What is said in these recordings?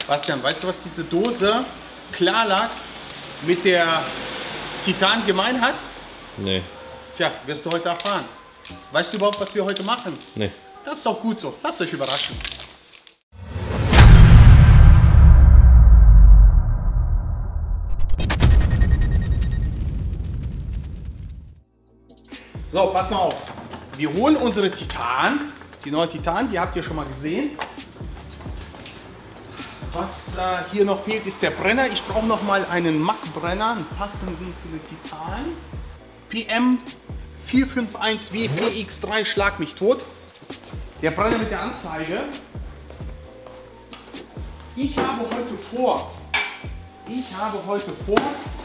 Bastian, weißt du, was diese Dose Klarlack mit der Titan gemein hat? Nee. Tja, wirst du heute erfahren. Weißt du überhaupt, was wir heute machen? Nee. Das ist auch gut so. Lasst euch überraschen. So, pass mal auf. Wir holen unsere Titan. Die neue Titan, die habt ihr schon mal gesehen. Was hier noch fehlt, ist der Brenner. Ich brauche noch mal einen Mack-Brenner, einen passenden für den Titan. PM 451W PX3, schlag mich tot. Der Brenner mit der Anzeige. Ich habe heute vor,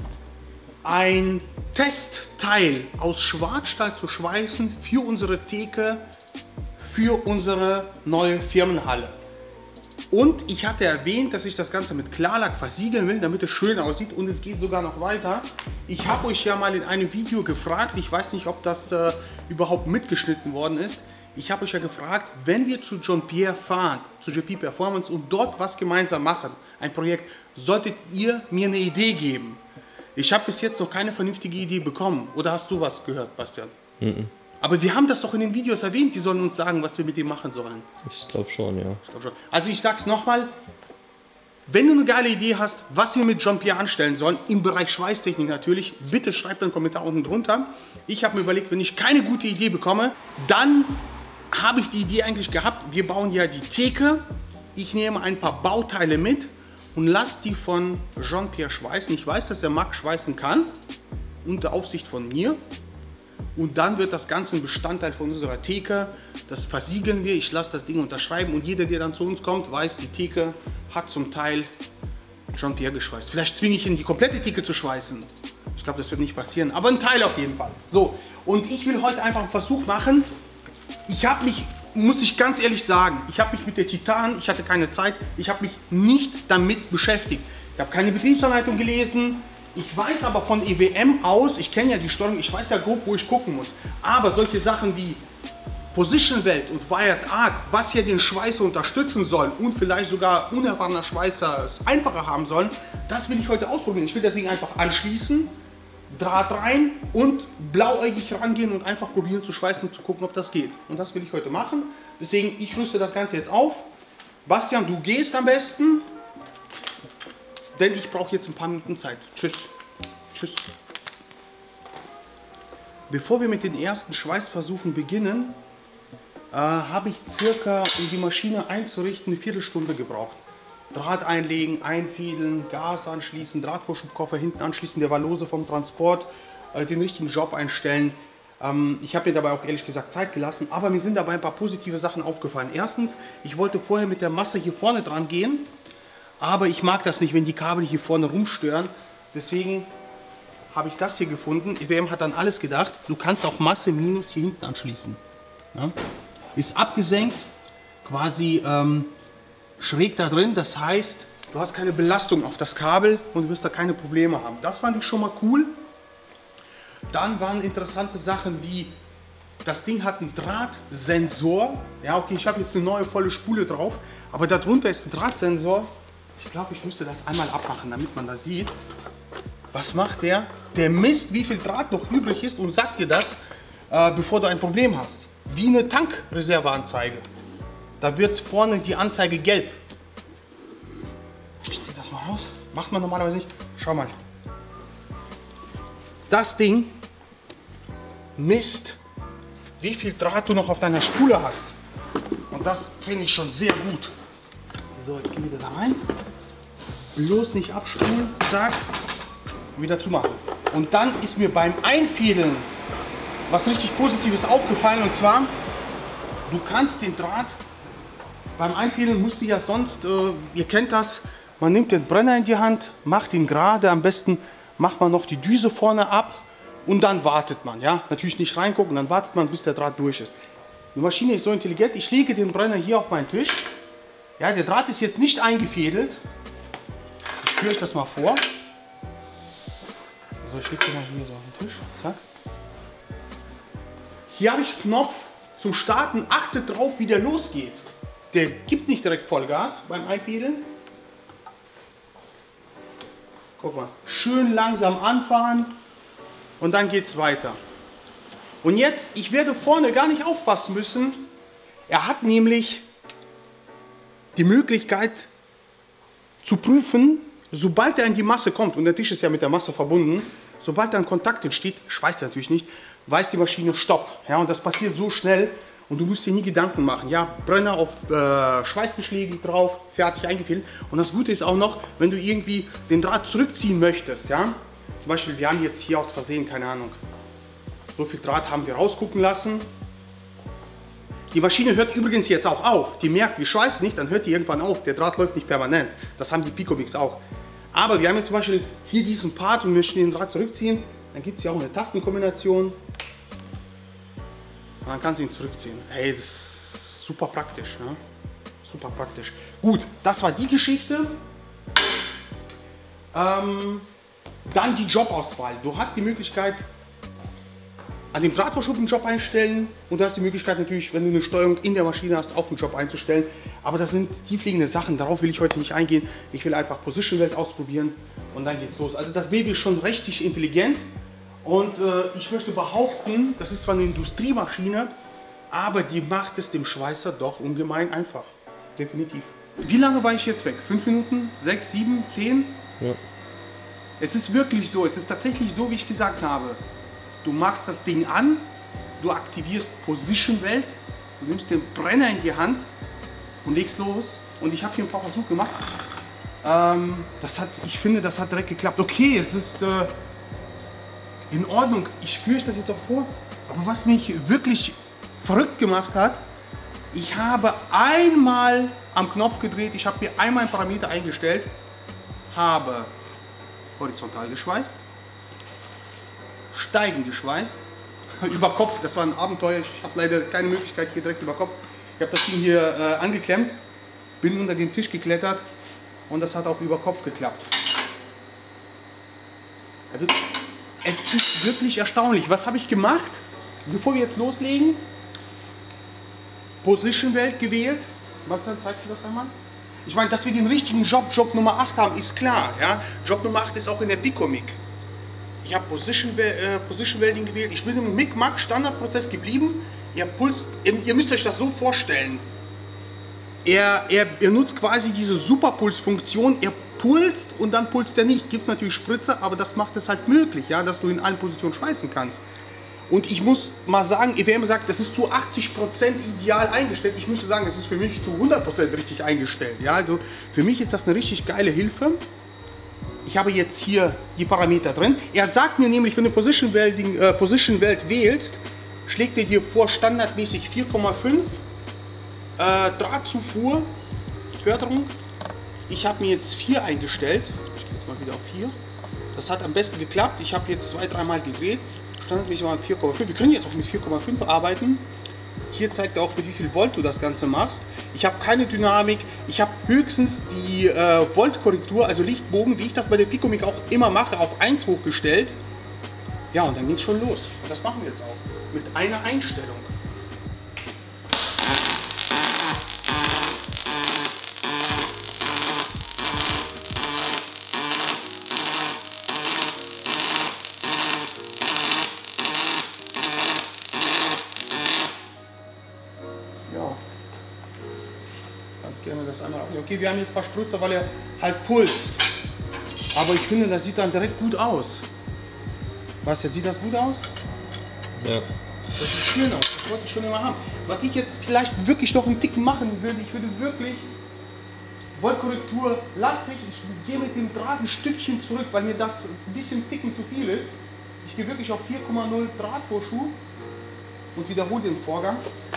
ein Testteil aus Schwarzstahl zu schweißen für unsere Theke, für unsere neue Firmenhalle. Und ich hatte erwähnt, dass ich das Ganze mit Klarlack versiegeln will, damit es schön aussieht, und es geht sogar noch weiter. Ich habe euch ja mal in einem Video gefragt, ich weiß nicht, ob das überhaupt mitgeschnitten worden ist. Ich habe euch ja gefragt, wenn wir zu Jean-Pierre fahren, zu JP Performance und dort was gemeinsam machen, ein Projekt, solltet ihr mir eine Idee geben. Ich habe bis jetzt noch keine vernünftige Idee bekommen. Oder hast du was gehört, Bastian? Aber wir haben das doch in den Videos erwähnt, die sollen uns sagen, was wir mit dem machen sollen. Ich glaube schon, ja. Also ich sag's nochmal, wenn du eine geile Idee hast, was wir mit Jean-Pierre anstellen sollen, im Bereich Schweißtechnik natürlich, bitte schreibt einen Kommentar unten drunter. Ich habe mir überlegt, wenn ich keine gute Idee bekomme, dann habe ich die Idee eigentlich gehabt, wir bauen ja die Theke, ich nehme ein paar Bauteile mit und lasse die von Jean-Pierre schweißen. Ich weiß, dass er Mack schweißen kann, unter Aufsicht von mir. Und dann wird das Ganze ein Bestandteil von unserer Theke. Das versiegeln wir, ich lasse das Ding unterschreiben und jeder, der dann zu uns kommt, weiß, die Theke hat zum Teil Jean-Pierre geschweißt. Vielleicht zwinge ich ihn, die komplette Theke zu schweißen. Ich glaube, das wird nicht passieren, aber ein Teil auf jeden Fall. So, und ich will heute einfach einen Versuch machen. Ich habe mich, muss ich ganz ehrlich sagen, ich habe mich mit der Titan, ich hatte keine Zeit, ich habe mich nicht damit beschäftigt. Ich habe keine Betriebsanleitung gelesen. Ich weiß aber von EWM aus, ich kenne ja die Steuerung, ich weiß ja grob, wo ich gucken muss. Aber solche Sachen wie Position Welt und Wired Arc, was ja den Schweißer unterstützen soll und vielleicht sogar unerfahrener Schweißer es einfacher haben sollen, das will ich heute ausprobieren. Ich will das Ding einfach anschließen, Draht rein und blauäugig rangehen und einfach probieren zu schweißen und zu gucken, ob das geht. Und das will ich heute machen. Deswegen, ich rüste das Ganze jetzt auf. Bastian, du gehst am besten. Denn ich brauche jetzt ein paar Minuten Zeit. Tschüss. Tschüss. Bevor wir mit den ersten Schweißversuchen beginnen, habe ich circa, um die Maschine einzurichten, eine Viertelstunde gebraucht. Draht einlegen, einfädeln, Gas anschließen, Drahtvorschubkoffer hinten anschließen, der war lose vom Transport, den richtigen Job einstellen. Ich habe mir dabei auch ehrlich gesagt Zeit gelassen, aber mir sind dabei ein paar positive Sachen aufgefallen. Erstens, ich wollte vorher mit der Masse hier vorne dran gehen. Aber ich mag das nicht, wenn die Kabel hier vorne rumstören. Deswegen habe ich das hier gefunden. EWM hat dann alles gedacht. Du kannst auch Masse minus hier hinten anschließen. Ja? Ist abgesenkt, quasi schräg da drin. Das heißt, du hast keine Belastung auf das Kabel und du wirst da keine Probleme haben. Das fand ich schon mal cool. Dann waren interessante Sachen wie, das Ding hat einen Drahtsensor. Ja, okay, ich habe jetzt eine neue volle Spule drauf. Aber darunter ist ein Drahtsensor. Ich glaube, ich müsste das einmal abmachen, damit man das sieht. Was macht der? Der misst, wie viel Draht noch übrig ist und sagt dir das, bevor du ein Problem hast. Wie eine Tankreserveanzeige. Da wird vorne die Anzeige gelb. Ich ziehe das mal raus. Macht man normalerweise nicht. Schau mal. Das Ding misst, wie viel Draht du noch auf deiner Spule hast. Und das finde ich schon sehr gut. So, jetzt gehen wir da rein. Bloß nicht abspulen, zack, wieder zumachen. Und dann ist mir beim Einfädeln was richtig Positives aufgefallen, und zwar, du kannst den Draht, beim Einfädeln musst du ja sonst, ihr kennt das, man nimmt den Brenner in die Hand, macht ihn gerade, am besten macht man noch die Düse vorne ab und dann wartet man, ja, natürlich nicht reingucken, dann wartet man, bis der Draht durch ist. Die Maschine ist so intelligent, ich lege den Brenner hier auf meinen Tisch, ja, der Draht ist jetzt nicht eingefädelt. Ich führe euch das mal vor. So, ich lege den mal hier so auf den Tisch. Zack. Hier habe ich einen Knopf zum Starten. Achtet drauf, wie der losgeht. Der gibt nicht direkt Vollgas beim Einfädeln. Guck mal, schön langsam anfahren und dann geht's weiter. Und jetzt, ich werde vorne gar nicht aufpassen müssen. Er hat nämlich die Möglichkeit zu prüfen, sobald er in die Masse kommt, und der Tisch ist ja mit der Masse verbunden, sobald da ein Kontakt entsteht, schweißt er natürlich nicht, weiß die Maschine Stopp. Ja, und das passiert so schnell und du musst dir nie Gedanken machen. Ja, Brenner auf Schweißbeschläge drauf, fertig eingefädelt. Und das Gute ist auch noch, wenn du irgendwie den Draht zurückziehen möchtest, ja, zum Beispiel, wir haben jetzt hier aus Versehen, keine Ahnung, so viel Draht haben wir rausgucken lassen. Die Maschine hört übrigens jetzt auch auf. Die merkt, wir schweißen nicht, dann hört die irgendwann auf. Der Draht läuft nicht permanent. Das haben die Picomix auch. Aber wir haben jetzt zum Beispiel hier diesen Part und möchten den Draht zurückziehen. Dann gibt es ja auch eine Tastenkombination. Und dann kannst du ihn zurückziehen. Hey, das ist super praktisch. Ne? Super praktisch. Gut, das war die Geschichte. Dann die Jobauswahl. Du hast die Möglichkeit, an dem Drahtvorschub einen Job einstellen und du hast die Möglichkeit natürlich, wenn du eine Steuerung in der Maschine hast, auch einen Job einzustellen. Aber das sind tiefliegende Sachen, darauf will ich heute nicht eingehen. Ich will einfach Position Welt ausprobieren und dann geht's los. Also das Baby ist schon richtig intelligent und ich möchte behaupten, das ist zwar eine Industriemaschine, aber die macht es dem Schweißer doch ungemein einfach. Definitiv. Wie lange war ich jetzt weg? 5 Minuten? 6, 7, 10? Ja. Es ist wirklich so, es ist tatsächlich so, wie ich gesagt habe. Du machst das Ding an, du aktivierst Position Welt, du nimmst den Brenner in die Hand und legst los. Und ich habe hier ein paar Versuche gemacht. Ich finde, das hat direkt geklappt. Okay, es ist in Ordnung. Ich führe das jetzt auch vor. Aber was mich wirklich verrückt gemacht hat, ich habe einmal am Knopf gedreht, ich habe mir einmal einen Parameter eingestellt, habe horizontal geschweißt, steigend geschweißt, über Kopf, das war ein Abenteuer, ich habe leider keine Möglichkeit hier direkt über Kopf. Ich habe das Ding hier angeklemmt, bin unter den Tisch geklettert und das hat auch über Kopf geklappt. Also es ist wirklich erstaunlich. Was habe ich gemacht? Bevor wir jetzt loslegen, Position Welt gewählt. Was dann, zeigst du das einmal? Ich meine, dass wir den richtigen Job Nummer 8 haben, ist klar. Ja? Job Nummer 8 ist auch in der Picomic. Ich habe Position Welding gewählt. Ich bin im Mic-Mac Standardprozess geblieben. Ihr müsst euch das so vorstellen. Er nutzt quasi diese Superpuls-Funktion. Er pulst und dann pulst er nicht. Gibt es natürlich Spritzer, aber das macht es halt möglich, ja, dass du in allen Positionen schweißen kannst. Und ich muss mal sagen, wer immer sagt, das ist zu 80% ideal eingestellt, ich müsste sagen, das ist für mich zu 100% richtig eingestellt. Ja, also für mich ist das eine richtig geile Hilfe. Ich habe jetzt hier die Parameter drin. Er sagt mir nämlich, wenn du Position Welt wählst, schlägt er dir vor standardmäßig 4,5 Drahtzufuhr, Förderung. Ich habe mir jetzt 4 eingestellt. Ich gehe jetzt mal wieder auf 4. Das hat am besten geklappt. Ich habe jetzt 2-3 Mal gedreht. Standardmäßig waren 4,5. Wir können jetzt auch mit 4,5 arbeiten. Hier zeigt er auch, mit wie viel Volt du das Ganze machst. Ich habe keine Dynamik. Ich habe höchstens die Voltkorrektur, also Lichtbogen, wie ich das bei der Picomic auch immer mache, auf 1 hochgestellt. Ja, und dann geht es schon los. Und das machen wir jetzt auch. Mit einer Einstellung. Gerne das einmal auf. Okay, wir haben jetzt ein paar Spritzer, weil er halt pulst. Aber ich finde, das sieht dann direkt gut aus. Was, jetzt sieht das gut aus? Ja. Das sieht schön aus, das wollte ich schon immer haben. Was ich jetzt vielleicht wirklich noch einen Ticken machen würde, ich würde wirklich Voltkorrektur lasse ich gehe mit dem Draht ein Stückchen zurück, weil mir das ein bisschen Ticken zu viel ist. Ich gehe wirklich auf 4,0 Drahtvorschub und wiederhole den Vorgang.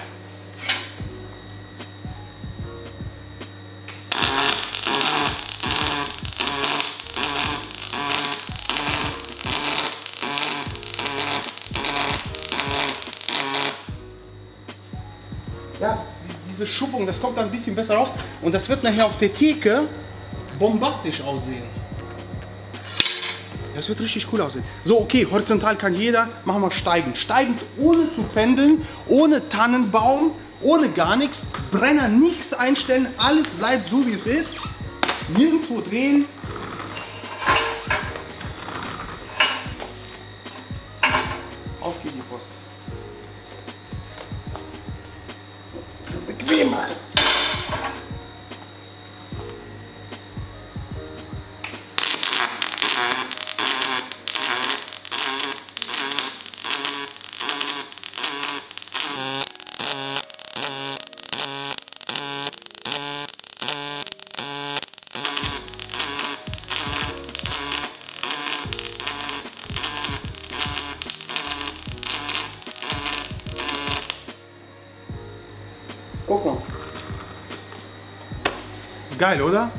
Ja, diese Schuppung, das kommt dann ein bisschen besser raus und das wird nachher auf der Theke bombastisch aussehen. Das wird richtig cool aussehen. So, okay, horizontal kann jeder, machen wir steigend. Steigend ohne zu pendeln, ohne Tannenbaum, ohne gar nichts, Brenner nichts einstellen, alles bleibt so wie es ist. Nirgendwo drehen. Geil, oder?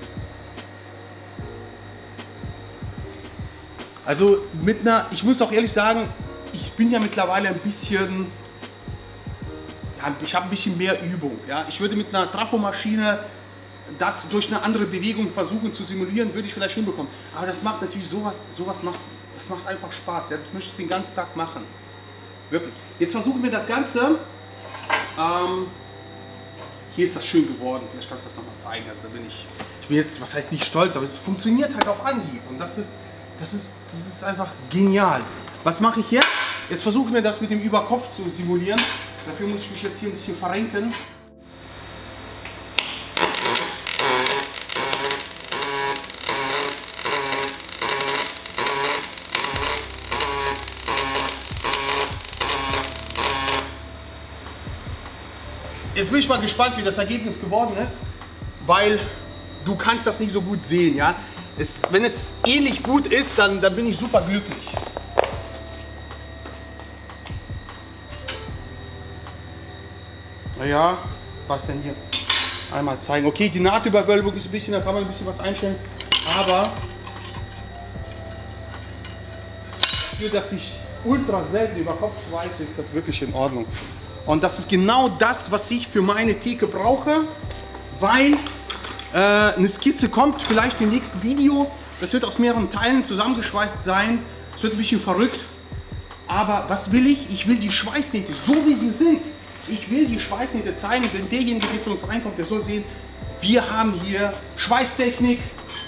Also mit einer, ich muss auch ehrlich sagen, ich bin ja mittlerweile ein bisschen, ja, ich habe ein bisschen mehr Übung. Ja? Ich würde mit einer Trafomaschine das durch eine andere Bewegung versuchen zu simulieren, würde ich vielleicht hinbekommen. Aber das macht natürlich das macht einfach Spaß. Ja? Das möchte ich den ganzen Tag machen. Wirklich. Jetzt versuchen wir das Ganze. Hier ist das schön geworden. Vielleicht kannst du das nochmal zeigen. Also da bin ich bin jetzt, was heißt nicht stolz, aber es funktioniert halt auf Anhieb. Und das ist einfach genial. Was mache ich jetzt? Jetzt versuchen wir das mit dem Überkopf zu simulieren. Dafür muss ich mich jetzt hier ein bisschen verrenken. Jetzt bin ich mal gespannt, wie das Ergebnis geworden ist, weil du kannst das nicht so gut sehen, ja. Wenn es ähnlich gut ist, dann bin ich super glücklich. Naja, was denn hier? Einmal zeigen. Okay, die Nahtüberwölbung ist ein bisschen, da kann man ein bisschen was einstellen, aber für dass ich ultra selten über Kopf schweiße, ist das wirklich in Ordnung. Und das ist genau das, was ich für meine Theke brauche, weil eine Skizze kommt vielleicht im nächsten Video. Das wird aus mehreren Teilen zusammengeschweißt sein. Es wird ein bisschen verrückt. Aber was will ich? Ich will die Schweißnähte so wie sie sind. Ich will die Schweißnähte zeigen, denn derjenige, der zu uns reinkommt, der soll sehen, wir haben hier Schweißtechnik.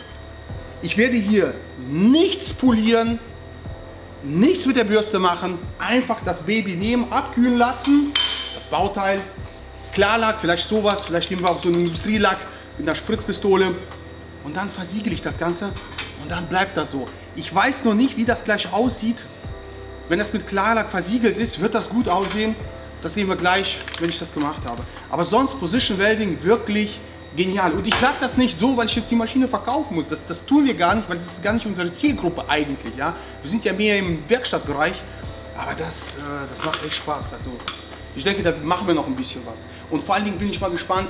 Ich werde hier nichts polieren, nichts mit der Bürste machen. Einfach das Baby nehmen, abkühlen lassen. Das Bauteil, Klarlack, vielleicht sowas, vielleicht nehmen wir auch so einen Industrielack mit einer Spritzpistole und dann versiegele ich das Ganze und dann bleibt das so. Ich weiß noch nicht, wie das gleich aussieht. Wenn das mit Klarlack versiegelt ist, wird das gut aussehen. Das sehen wir gleich, wenn ich das gemacht habe. Aber sonst Position Welding wirklich genial. Und ich sage das nicht so, weil ich jetzt die Maschine verkaufen muss. Das tun wir gar nicht, weil das ist gar nicht unsere Zielgruppe eigentlich. Ja? Wir sind ja mehr im Werkstattbereich. Aber das macht echt Spaß. Also ich denke, da machen wir noch ein bisschen was. Und vor allen Dingen bin ich mal gespannt,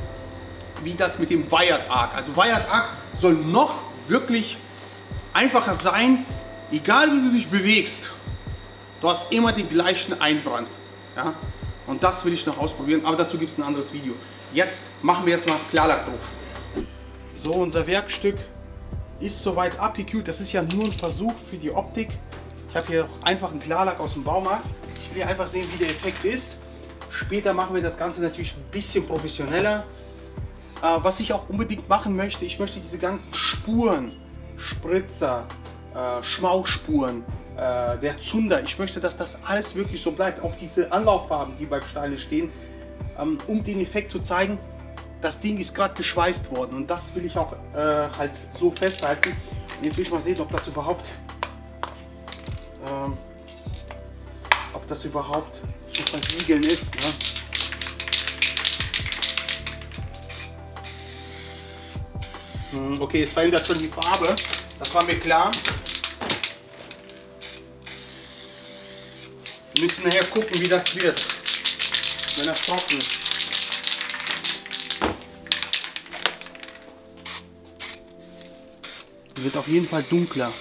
wie das mit dem Wired Arc. Also Wired Arc soll noch wirklich einfacher sein. Egal wie du dich bewegst, du hast immer den gleichen Einbrand. Ja? Und das will ich noch ausprobieren, aber dazu gibt es ein anderes Video. Jetzt machen wir erstmal Klarlack drauf. So, unser Werkstück ist soweit abgekühlt. Das ist ja nur ein Versuch für die Optik. Ich habe hier einfach einen Klarlack aus dem Baumarkt. Ich will einfach sehen, wie der Effekt ist. Später machen wir das Ganze natürlich ein bisschen professioneller. Was ich auch unbedingt machen möchte, ich möchte diese ganzen Spuren, Spritzer, Schmauchspuren, der Zunder, ich möchte, dass das alles wirklich so bleibt. Auch diese Anlauffarben, die beim Steine stehen, um den Effekt zu zeigen, das Ding ist gerade geschweißt worden. Und das will ich auch halt so festhalten. Und jetzt will ich mal sehen, ob das überhaupt zu versiegeln ist. Ne? Okay, es verändert schon die Farbe. Das war mir klar. Wir müssen nachher gucken, wie das wird, wenn das trocken ist. Wird auf jeden Fall dunkler.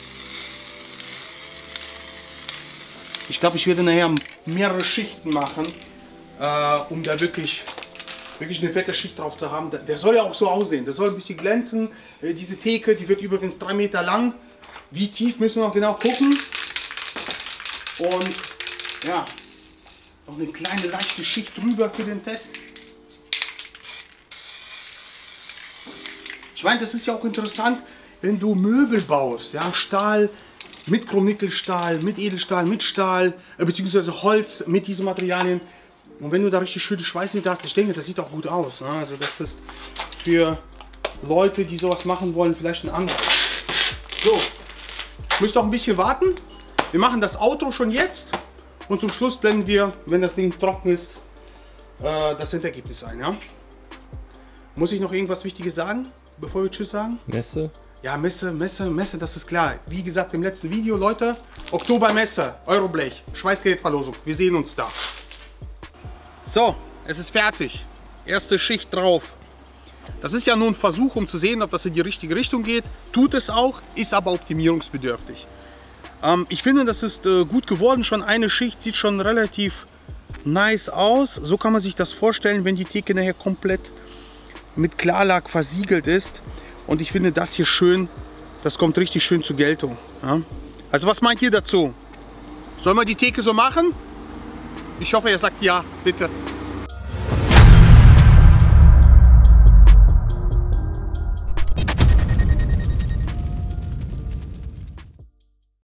Ich glaube, ich werde nachher mehrere Schichten machen, um da wirklich eine fette Schicht drauf zu haben. Der soll ja auch so aussehen. Der soll ein bisschen glänzen. Diese Theke, die wird übrigens 3 Meter lang. Wie tief müssen wir noch genau gucken. Und ja, noch eine kleine leichte Schicht drüber für den Test. Ich meine, das ist ja auch interessant, wenn du Möbel baust, ja, Stahl mit Chromnickelstahl, mit Edelstahl, mit Stahl, beziehungsweise Holz mit diesen Materialien. Und wenn du da richtig schöne Schweißnähte hast, ich denke, das sieht auch gut aus. Ne? Also das ist für Leute, die sowas machen wollen, vielleicht ein anderes. So, ich muss noch ein bisschen warten. Wir machen das Outro schon jetzt und zum Schluss blenden wir, wenn das Ding trocken ist, das Endergebnis ein. Ja? Muss ich noch irgendwas Wichtiges sagen, bevor wir Tschüss sagen? Messe? Ja, Messe, das ist klar. Wie gesagt, im letzten Video, Leute, Oktobermesse, Euroblech, Schweißgerätverlosung. Wir sehen uns da. So, es ist fertig. Erste Schicht drauf. Das ist ja nur ein Versuch, um zu sehen, ob das in die richtige Richtung geht. Tut es auch, ist aber optimierungsbedürftig. Ich finde, das ist gut geworden. Schon eine Schicht sieht schon relativ nice aus. So kann man sich das vorstellen, wenn die Theke nachher komplett mit Klarlack versiegelt ist. Und ich finde das hier schön, das kommt richtig schön zur Geltung. Ja? Also was meint ihr dazu? Sollen wir die Theke so machen? Ich hoffe, ihr sagt ja, bitte.